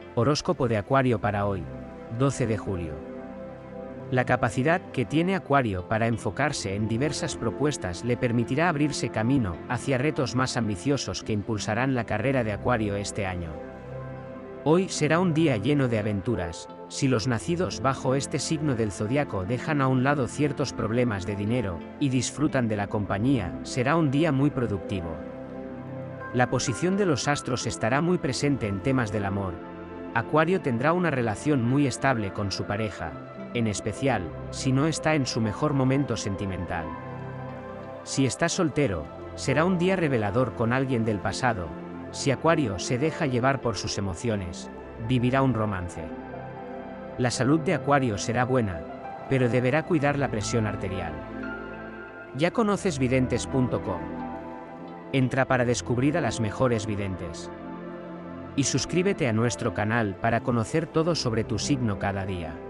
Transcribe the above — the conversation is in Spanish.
Horóscopo de Acuario para hoy, 12 de julio. La capacidad que tiene Acuario para enfocarse en diversas propuestas le permitirá abrirse camino hacia retos más ambiciosos que impulsarán la carrera de Acuario este año. Hoy será un día lleno de aventuras, si los nacidos bajo este signo del zodiaco dejan a un lado ciertos problemas de dinero y disfrutan de la compañía, será un día muy productivo. La posición de los astros estará muy presente en temas del amor. Acuario tendrá una relación muy estable con su pareja, en especial, si no está en su mejor momento sentimental. Si está soltero, será un día revelador con alguien del pasado. Si Acuario se deja llevar por sus emociones, vivirá un romance. La salud de Acuario será buena, pero deberá cuidar la presión arterial. ¿Ya conoces videntes.com? Entra para descubrir a las mejores videntes. Y suscríbete a nuestro canal para conocer todo sobre tu signo cada día.